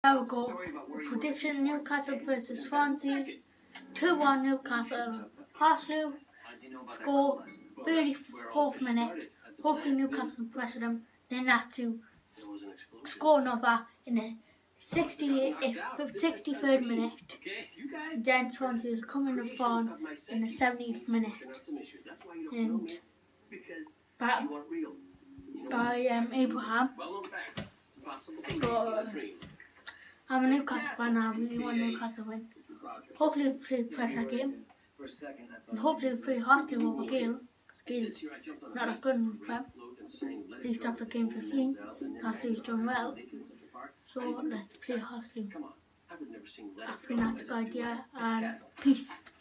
There we go. Prediction: Newcastle versus Swansea. 2-1 Newcastle. Harsley score 34th minute. Hopefully Newcastle can pressure them. Then have to score another in the 63rd minute. Then Swansea will come in the front in the 70th minute. And by Abraham. But I'm a Newcastle fan and I really want Newcastle to win. Hopefully we'll play pressure game. And hopefully we'll play Harsley over Gale. Because Gale's not a good in the Prem. At least after games we've seen, Harsley's done well. So let's play Harsley. I think that's a good idea, and peace.